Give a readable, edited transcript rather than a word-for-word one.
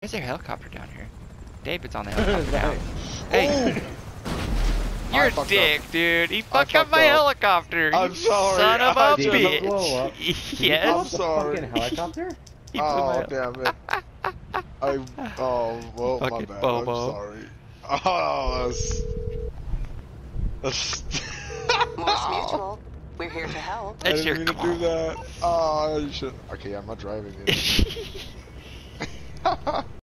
is there a helicopter down here? David's on the helicopter now. Hey! You're a dick, dude. He fucked up my helicopter. I'm sorry. Son of a Did bitch. it blow up? Yes. I'm sorry. Fucking helicopter? He blew my Oh, damn it. Well, my Fucking bad. Bobo. I'm sorry. Oh, that's... Morse Mutual. We're here to help. I That's didn't your mean to do that. Oh, you should... Okay, I'm not driving it.